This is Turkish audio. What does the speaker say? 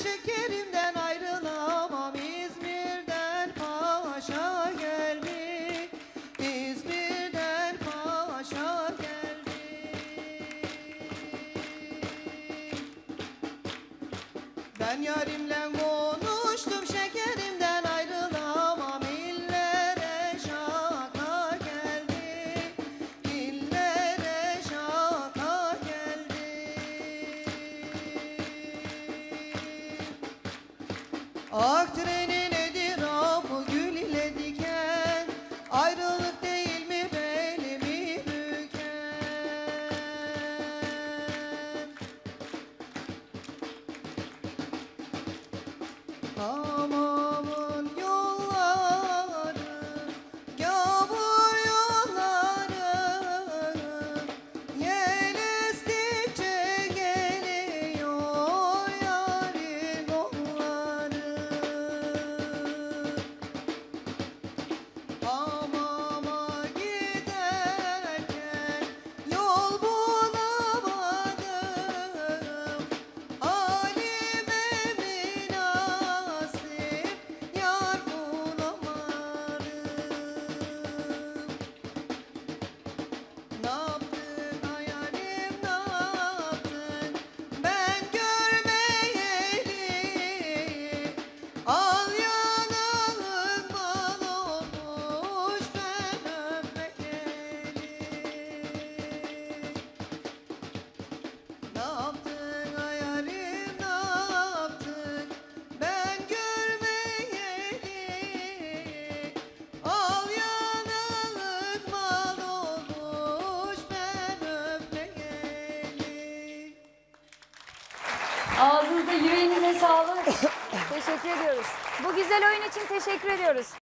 şekerimden ayrılamam. İzmir'den paşa geldi, İzmir'den paşa geldi. Ben yarimle konuştum, şekerimden ayrılamam. İllere şaka geldi, illere şaka geldi. Ak trenin etrafı gül ile diken, ayrılık değil mi belimi büken? Hamamın yolları, yağmur yolları, yel estikçe geliyor yarim onları. Hamama giderken yol bulamadım, halime münasip yar bulamadım. Ne yaptın hayalim, ne yaptın ben görmeyeli? Al yanağın bal olmuş ben öpmeyeli. Ne yaptın hayalim, ne yaptın ben görmeyeli? Al yanağın bal olmuş ben öpmeyeli. Ağzınıza, yüreğinize sağlık. Teşekkür ediyoruz. Bu güzel oyun için teşekkür ediyoruz.